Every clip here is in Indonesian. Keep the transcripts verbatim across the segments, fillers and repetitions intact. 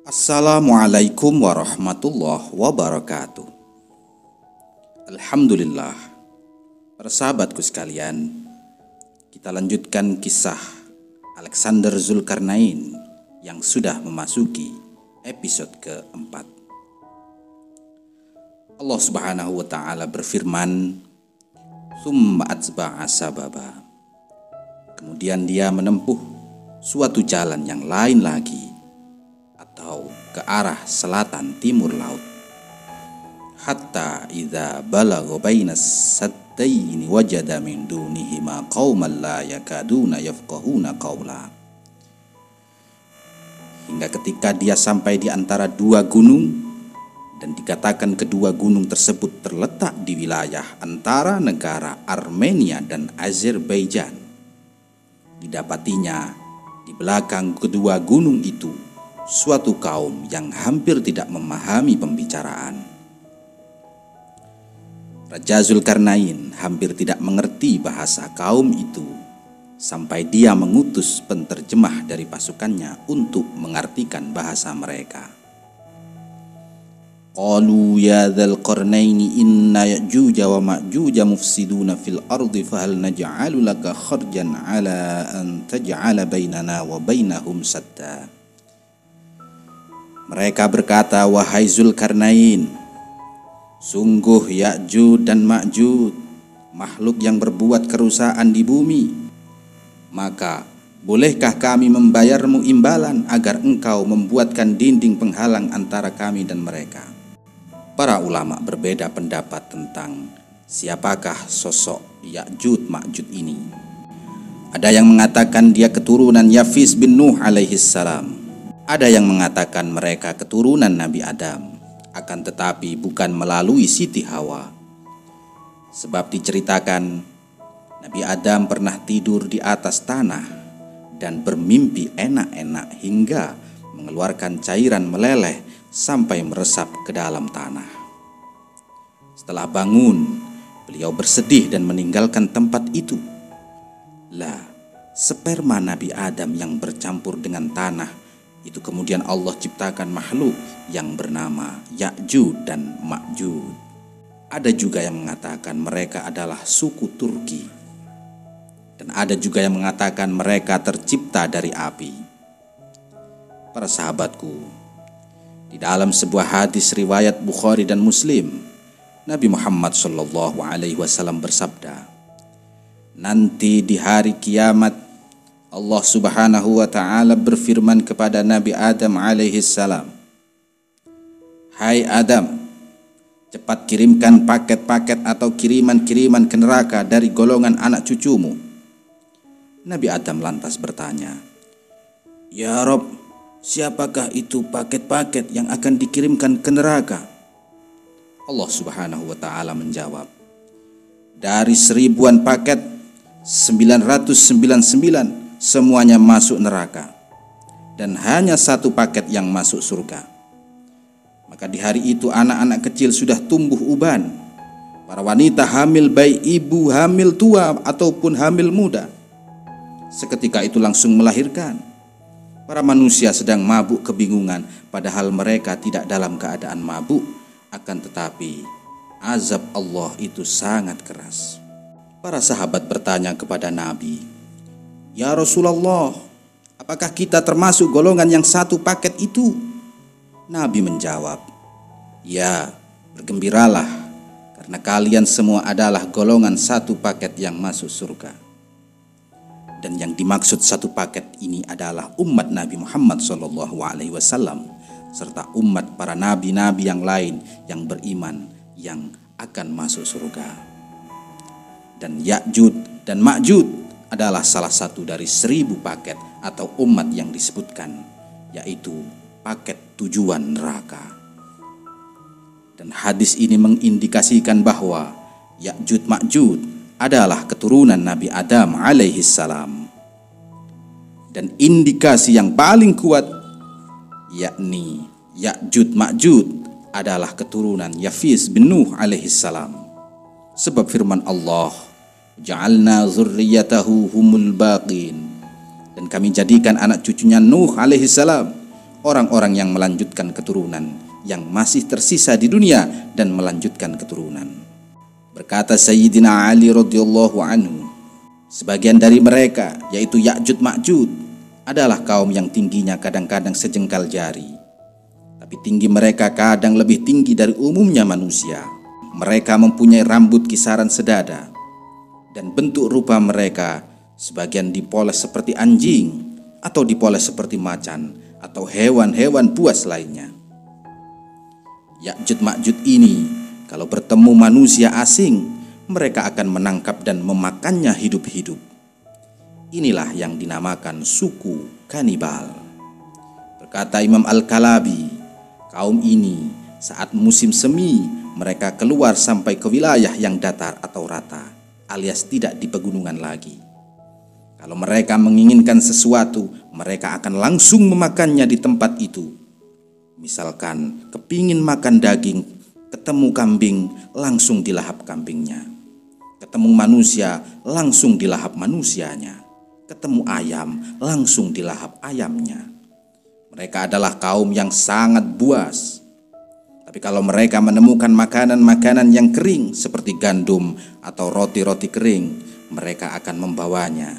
Assalamualaikum warahmatullahi wabarakatuh. Alhamdulillah. Para sahabatku sekalian, kita lanjutkan kisah Alexander Zulkarnain yang sudah memasuki episode keempat. Allah Subhanahu wa taala berfirman, "Tsumma atba'a sababa." Kemudian dia menempuh suatu jalan yang lain lagi, atau ke arah selatan timur laut. Hatta idza balagha bainas saddaini wajada min dunihima qauman la yakaduna yafqahuna qawla. Hingga ketika dia sampai di antara dua gunung, dan dikatakan kedua gunung tersebut terletak di wilayah antara negara Armenia dan Azerbaijan. Didapatinya di belakang kedua gunung itu suatu kaum yang hampir tidak memahami pembicaraan. Raja Zulkarnain hampir tidak mengerti bahasa kaum itu, sampai dia mengutus penterjemah dari pasukannya untuk mengartikan bahasa mereka. Qalu ya dzal qarnaini inna ya'juja wa ma'juja mufsiduna fil ardi fahal naj'alu laka kharjan ala an taj'ala bainana wa bainahum sadda. Mereka berkata, "Wahai Zulkarnain, sungguh Ya'juj dan Ma'juj makhluk yang berbuat kerusakan di bumi. Maka bolehkah kami membayarmu imbalan agar engkau membuatkan dinding penghalang antara kami dan mereka?" Para ulama berbeda pendapat tentang siapakah sosok Ya'juj Ma'juj ini. Ada yang mengatakan dia keturunan Yafis bin Nuh alaihi salam. Ada yang mengatakan mereka keturunan Nabi Adam, akan tetapi bukan melalui Siti Hawa. Sebab diceritakan Nabi Adam pernah tidur di atas tanah dan bermimpi enak-enak hingga mengeluarkan cairan meleleh sampai meresap ke dalam tanah. Setelah bangun, beliau bersedih dan meninggalkan tempat itu. Lah, sperma Nabi Adam yang bercampur dengan tanah itu kemudian Allah ciptakan makhluk yang bernama Ya'juj dan Ma'juj. Ada juga yang mengatakan mereka adalah suku Turki, dan ada juga yang mengatakan mereka tercipta dari api. Para sahabatku, di dalam sebuah hadis riwayat Bukhari dan Muslim, Nabi Muhammad shallallahu alaihi wasallam bersabda, "Nanti di hari kiamat Allah Subhanahu wa taala berfirman kepada Nabi Adam alaihi salam, 'Hai Adam, cepat kirimkan paket-paket atau kiriman-kiriman ke neraka dari golongan anak cucumu.' Nabi Adam lantas bertanya, 'Ya Rob, siapakah itu paket-paket yang akan dikirimkan ke neraka?' Allah Subhanahu wa taala menjawab, 'Dari seribuan paket, sembilan ratus sembilan puluh sembilan semuanya masuk neraka, dan hanya satu paket yang masuk surga.' Maka di hari itu anak-anak kecil sudah tumbuh uban, para wanita hamil baik ibu hamil tua ataupun hamil muda seketika itu langsung melahirkan. Para manusia sedang mabuk kebingungan, padahal mereka tidak dalam keadaan mabuk, akan tetapi azab Allah itu sangat keras. Para sahabat bertanya kepada Nabi, "Ya Rasulullah, apakah kita termasuk golongan yang satu paket itu?" Nabi menjawab, "Ya, bergembiralah, karena kalian semua adalah golongan satu paket yang masuk surga." Dan yang dimaksud satu paket ini adalah umat Nabi Muhammad shallallahu alaihi wasallam serta umat para nabi-nabi yang lain yang beriman yang akan masuk surga. Dan Ya'juj dan Ma'juj adalah salah satu dari seribu paket atau umat yang disebutkan, yaitu paket tujuan neraka. Dan hadis ini mengindikasikan bahwa Ya'juj Ma'juj adalah keturunan Nabi Adam alaihi salam. Dan indikasi yang paling kuat yakni Ya'juj Ma'juj adalah keturunan Yafis bin Nuh alaihi salam. Sebab firman Allah, "Ja'alna dzurriyyatahu humul baqin." Dan kami jadikan anak cucunya Nuh alaihi salam orang-orang yang melanjutkan keturunan yang masih tersisa di dunia dan melanjutkan keturunan. Berkata Sayyidina Ali radhiyallahu anhu, sebagian dari mereka, yaitu Ya'jud Ma'jud, adalah kaum yang tingginya kadang-kadang sejengkal jari, tapi tinggi mereka kadang lebih tinggi dari umumnya manusia. Mereka mempunyai rambut kisaran sedada, dan bentuk rupa mereka sebagian dipoles seperti anjing, atau dipoles seperti macan, atau hewan-hewan buas lainnya. Ya'jud Ma'jud ini kalau bertemu manusia asing, mereka akan menangkap dan memakannya hidup-hidup. Inilah yang dinamakan suku kanibal. Berkata Imam Al-Kalabi, kaum ini saat musim semi mereka keluar sampai ke wilayah yang datar atau rata, alias tidak di pegunungan lagi. Kalau mereka menginginkan sesuatu, mereka akan langsung memakannya di tempat itu. Misalkan kepingin makan daging, ketemu kambing, langsung dilahap kambingnya. Ketemu manusia, langsung dilahap manusianya. Ketemu ayam, langsung dilahap ayamnya. Mereka adalah kaum yang sangat buas. Tapi kalau mereka menemukan makanan-makanan yang kering seperti gandum atau roti-roti kering, mereka akan membawanya.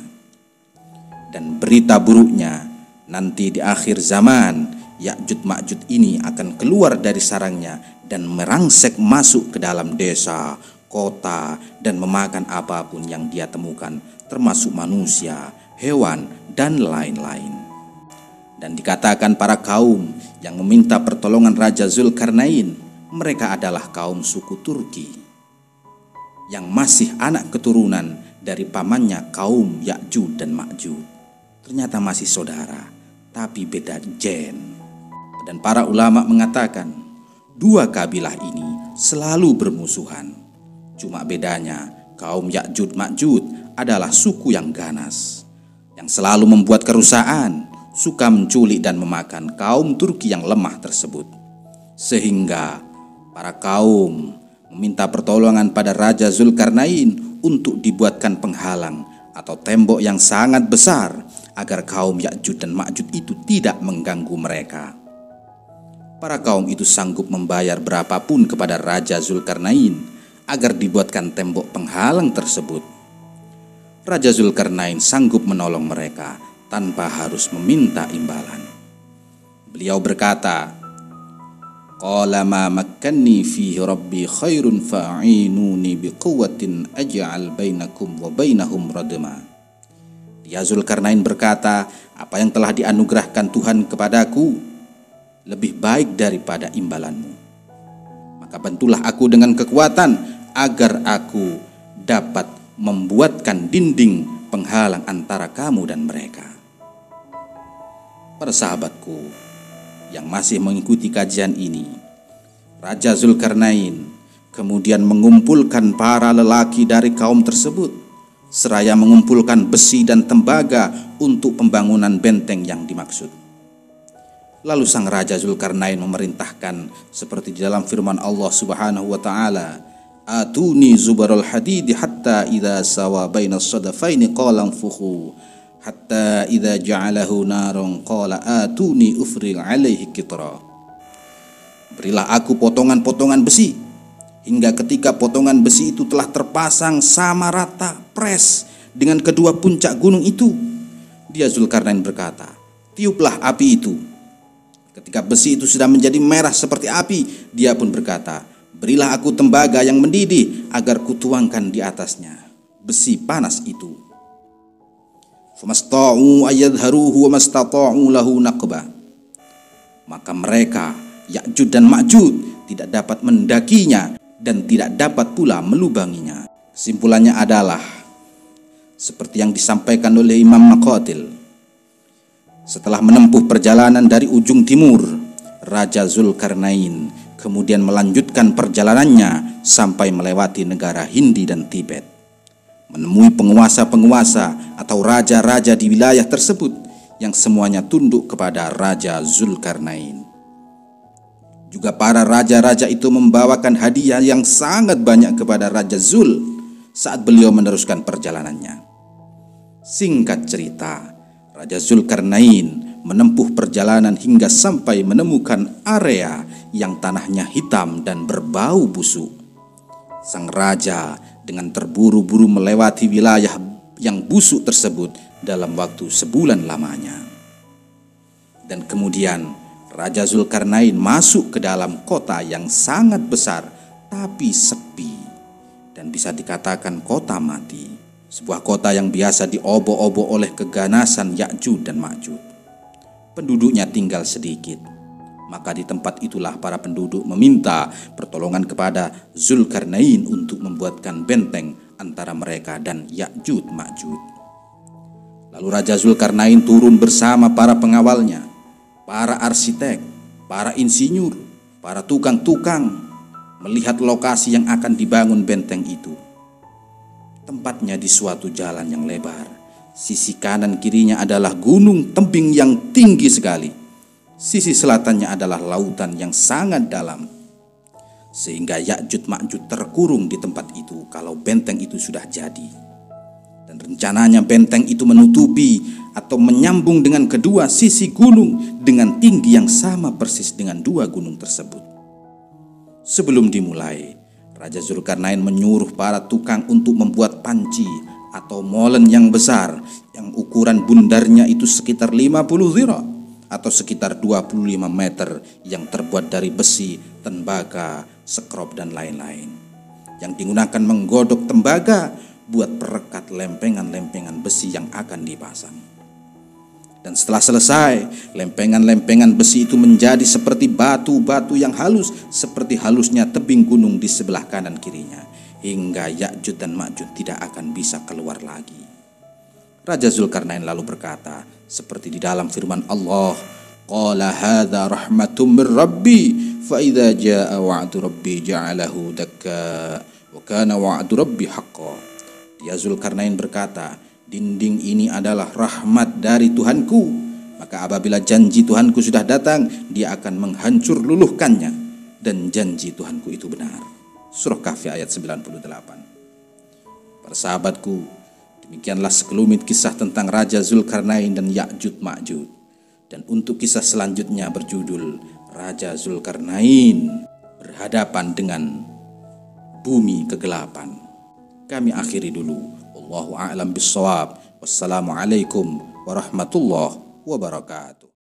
Dan berita buruknya, nanti di akhir zaman, Ya'jud Ma'jud ini akan keluar dari sarangnya dan merangsek masuk ke dalam desa, kota, dan memakan apapun yang dia temukan, termasuk manusia, hewan, dan lain-lain. Dan dikatakan para kaum yang meminta pertolongan Raja Zulkarnain, mereka adalah kaum suku Turki yang masih anak keturunan dari pamannya kaum Ya'jud dan Ma'jud. Ternyata masih saudara, tapi beda gen. Dan para ulama mengatakan dua kabilah ini selalu bermusuhan. Cuma bedanya kaum Ya'jud Ma'jud adalah suku yang ganas, yang selalu membuat kerusakan, suka menculik dan memakan kaum Turki yang lemah tersebut. Sehingga para kaum meminta pertolongan pada Raja Zulkarnain untuk dibuatkan penghalang atau tembok yang sangat besar agar kaum Ya'jud dan Ma'jud itu tidak mengganggu mereka. Para kaum itu sanggup membayar berapapun kepada Raja Zulkarnain agar dibuatkan tembok penghalang tersebut. Raja Zulkarnain sanggup menolong mereka tanpa harus meminta imbalan. Beliau berkata, "Qala ma makkanni fihi rabbi khairun fa'inuni biquwwatin aj'al bainakum wa bainahum radma." Dia Zulkarnain berkata, apa yang telah dianugerahkan Tuhan kepadaku lebih baik daripada imbalanmu. Maka bantulah aku dengan kekuatan agar aku dapat membuatkan dinding penghalang antara kamu dan mereka. Para sahabatku yang masih mengikuti kajian ini, Raja Zulkarnain kemudian mengumpulkan para lelaki dari kaum tersebut, seraya mengumpulkan besi dan tembaga untuk pembangunan benteng yang dimaksud. Lalu sang Raja Zulkarnain memerintahkan seperti di dalam firman Allah Subhanahu wa taala, "Atuni zubarul hadid hatta idza sawa bainas sadafaini qala anfukhu hatta idza ja'alahu naron qala atuni ufril alaihi qitra." Berilah aku potongan-potongan besi hingga ketika potongan besi itu telah terpasang sama rata pres dengan kedua puncak gunung itu, dia Zulkarnain berkata, "Tiuplah api itu." Ketika besi itu sudah menjadi merah seperti api, dia pun berkata, "Berilah aku tembaga yang mendidih agar kutuangkan di atasnya besi panas itu." Famasta'u ayyadharuhu wa mastata'u lahu naqba. Maka mereka Ya'jud dan Ma'jud tidak dapat mendakinya dan tidak dapat pula melubanginya. Kesimpulannya adalah seperti yang disampaikan oleh Imam Maqatil. Setelah menempuh perjalanan dari ujung timur, Raja Zulkarnain kemudian melanjutkan perjalanannya sampai melewati negara Hindi dan Tibet, menemui penguasa-penguasa atau raja-raja di wilayah tersebut yang semuanya tunduk kepada Raja Zulkarnain. Juga para raja-raja itu membawakan hadiah yang sangat banyak kepada Raja Zul saat beliau meneruskan perjalanannya. Singkat cerita, Raja Zulkarnain menempuh perjalanan hingga sampai menemukan area yang tanahnya hitam dan berbau busuk. Sang raja dengan terburu-buru melewati wilayah yang busuk tersebut dalam waktu sebulan lamanya. Dan kemudian Raja Zulkarnain masuk ke dalam kota yang sangat besar tapi sepi, dan bisa dikatakan kota mati. Sebuah kota yang biasa diobok-obok oleh keganasan Ya'juj dan Ma'juj. Penduduknya tinggal sedikit. Maka di tempat itulah para penduduk meminta pertolongan kepada Zulkarnain untuk membuatkan benteng antara mereka dan Ya'juj Ma'juj. Lalu Raja Zulkarnain turun bersama para pengawalnya, para arsitek, para insinyur, para tukang-tukang, melihat lokasi yang akan dibangun benteng itu. Tempatnya di suatu jalan yang lebar. Sisi kanan kirinya adalah gunung tebing yang tinggi sekali. Sisi selatannya adalah lautan yang sangat dalam. Sehingga Ya'juj Ma'juj terkurung di tempat itu kalau benteng itu sudah jadi. Dan rencananya benteng itu menutupi atau menyambung dengan kedua sisi gunung dengan tinggi yang sama persis dengan dua gunung tersebut. Sebelum dimulai, Raja Zulkarnain menyuruh para tukang untuk membuat panci atau molen yang besar yang ukuran bundarnya itu sekitar lima puluh zira atau sekitar dua puluh lima meter, yang terbuat dari besi, tembaga, sekrup dan lain-lain, yang digunakan menggodok tembaga buat perekat lempengan-lempengan besi yang akan dipasang. Dan setelah selesai, lempengan-lempengan besi itu menjadi seperti batu-batu yang halus, seperti halusnya tebing gunung di sebelah kanan kirinya, hingga Ya'juj dan Ma'juj tidak akan bisa keluar lagi. Raja Zulkarnain lalu berkata, seperti di dalam firman Allah, "Qala hadza rahmatum mir rabbi, fa idza jaa wa'du rabbi ja'alahu dakka, wa kana wa'du rabbi haqqan." Dia Zulkarnain berkata, dinding ini adalah rahmat dari Tuhanku, maka apabila janji Tuhanku sudah datang, dia akan menghancur luluhkannya, dan janji Tuhanku itu benar. Surah Kahfi ayat sembilan puluh delapan. Para sahabatku, demikianlah sekelumit kisah tentang Raja Zulkarnain dan Ya'juj Ma'juj. Dan untuk kisah selanjutnya berjudul Raja Zulkarnain berhadapan dengan bumi kegelapan. Kami akhiri dulu. Wallahu a'lam bissawab. Wassalamualaikum warahmatullahi wabarakatuh.